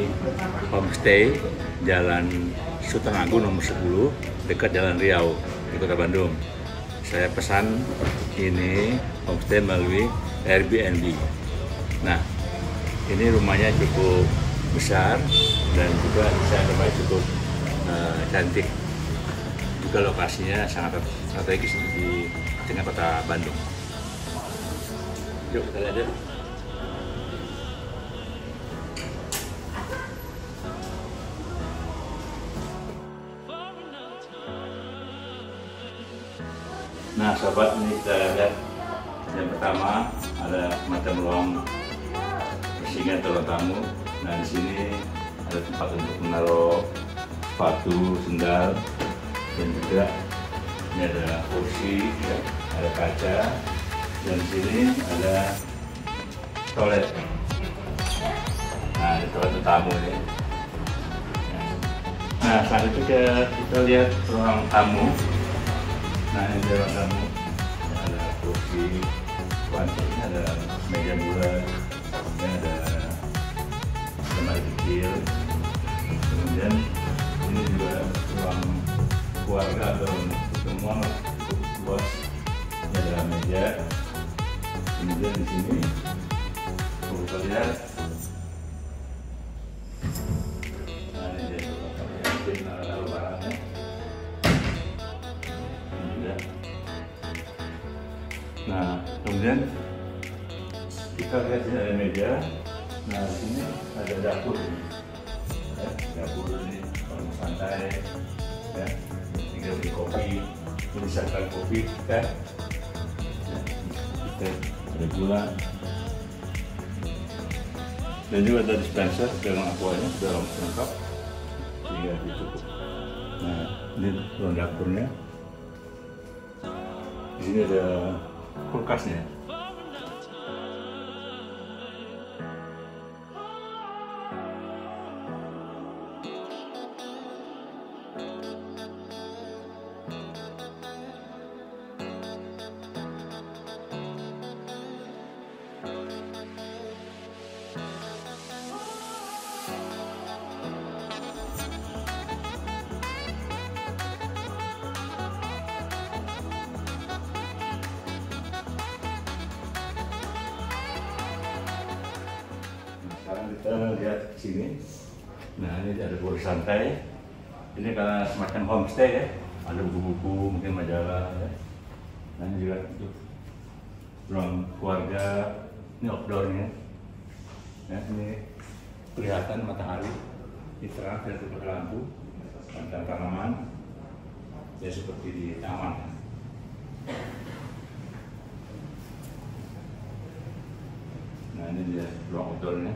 homestay Jalan Sultan Agung nomor 10 dekat Jalan Riau di Kota Bandung. Saya pesan ini homestay melalui Airbnb. Nah, ini rumahnya cukup besar dan juga saya tempat cukup cantik. Juga lokasinya sangat strategis di tengah Kota Bandung. Yuk kita lihat ya. Nah sobat, ini kita lihat yang pertama ada macam ruang persinggahan atau ruang tamu. Nah di sini ada tempat untuk menaruh sepatu, sendal, dan juga ini ada kursi, ya, ada kaca, dan di sini ada toilet. Nah, ini toilet tamu ini. Nah, saat itu kita lihat ruang tamu. Nah, ini ruang tamu. Ada kursi, ini ada meja bulat, ini ada lemari kecil. Kemudian ini juga ruang keluarga atau pertemuan cukup luas. Ini ada meja. Kemudian di sini kita lihat. Nah, ini dia taruh barangnya. Nah, kemudian kita lihat sini ada meja. Nah, di sini ada dapur. Ya, dapur ini kalau mau santai, ya, tinggal beli kopi, misalkan kopi kita, ya, kita ada gula, dan juga ada dispenser dengan aquanya sudah lengkap, sehingga cukup. Nah, ini ruang dapurnya. Di sini ada kulkasnya. Sekarang kita lihat ke sini. Nah, ini ada kursi santai. Ini karena semacam homestay ya. Ada buku-buku, mungkin majalah ya. Nah, ini juga untuk ruang keluarga. Ini outdoornya. Ya, ini kelihatan matahari. Ini terang dari pakai lampu. Dan tanaman. Ya seperti di taman. Nah, ini dia ruang outdoornya.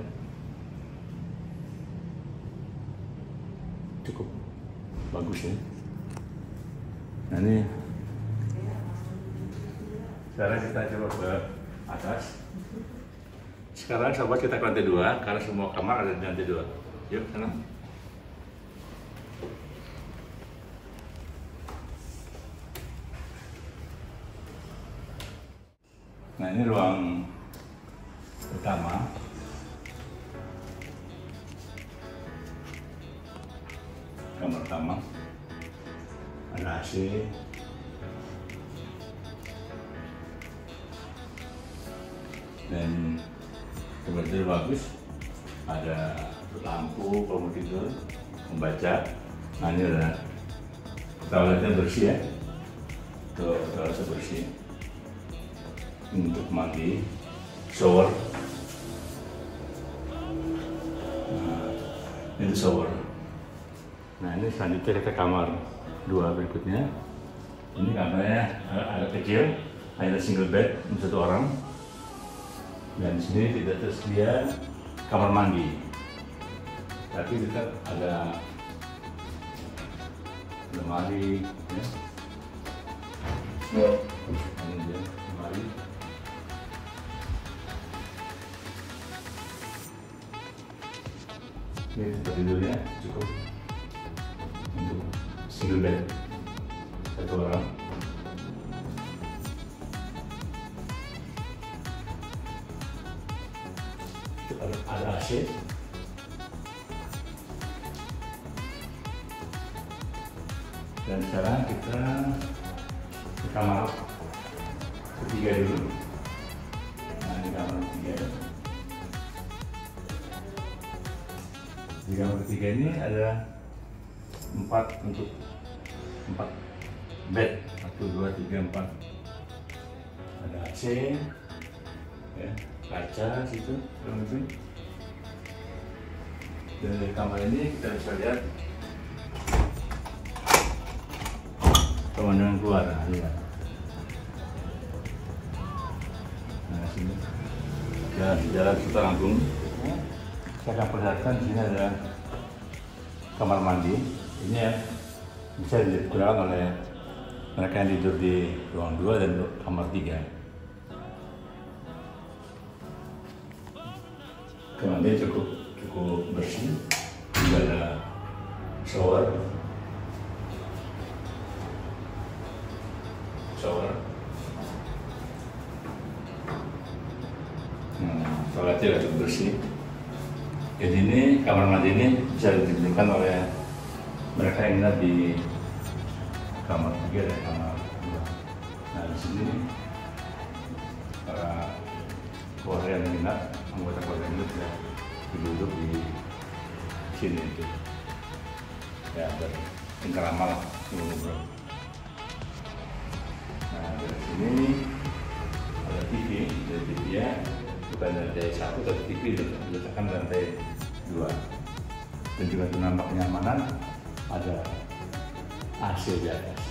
Cukup bagus ya. Nah, ini sekarang kita coba ke atas. Sekarang sobat kita ke lantai 2 karena semua kamar ada di lantai 2. Yuk sana. Nah, ini ruang pertama. Kamar pertama ada AC, dan kebetulan bagus, ada lampu kalau mau tidur, membaca. Nah, ini ada toiletnya bersih ya, tuh toiletnya bersih. Ini untuk mandi, shower. Nah, ini shower. Nah, ini selanjutnya kita kamar 2 berikutnya. Ini kamarnya agak kecil, hanya single bed untuk 1 orang. Dan di sini tidak tersedia kamar mandi, tapi tetap ada lemari. Ya. Ini dia lemari. Ini tempat tidurnya cukup untuk single bed 1 orang. Ada AC. Dan sekarang kita ke kamar ketiga dulu. Nah, di kamar ketiga. Di kamar ketiga ini ada 4 bed, 1, 2, 3, 4. Ada AC, ya, kaca situ, dan dari kamar ini kita bisa lihat pemandangan keluar. Nah, lihat. Nah, sini jalan Sultan Agung. Saya akan perlihatkan di sini ada kamar mandi. Ini ya bisa digunakan oleh mereka yang tidur di ruang 2 dan kamar 3. Kamar ini cukup bersih. Juga ada shower. Toiletnya cukup bersih. Jadi ini kamar mandi ini bisa digunakan oleh mereka yang nginap di kamar 3 dan kamar 2. Nah, di sini para keluarga yang nginap, anggota keluarga yang bisa duduk di sini itu. Ya, tinggal lama lah ngobrol. Nah, dari sini ada TV, dari TV ya. Bukan lantai 1, tapi TV diletakkan di lantai 2. Dan juga untuk nampak kenyamanan ada AC di atas.